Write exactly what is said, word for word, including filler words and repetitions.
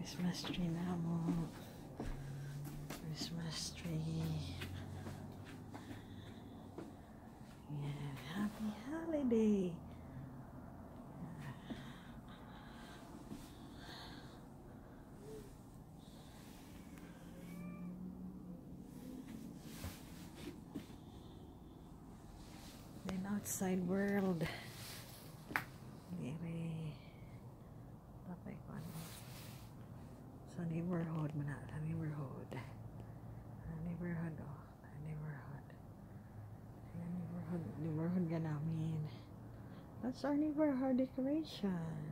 Christmas tree na mo. Christmas tree. Yeah, happy holiday. Then outside world. Diri. Tapay ko ano. Sa neighborhood man na. Sa neighborhood. Sa neighborhood oh. Sa neighborhood. Sa neighborhood. Neighborhood ka namin. That's our neighborhood decoration.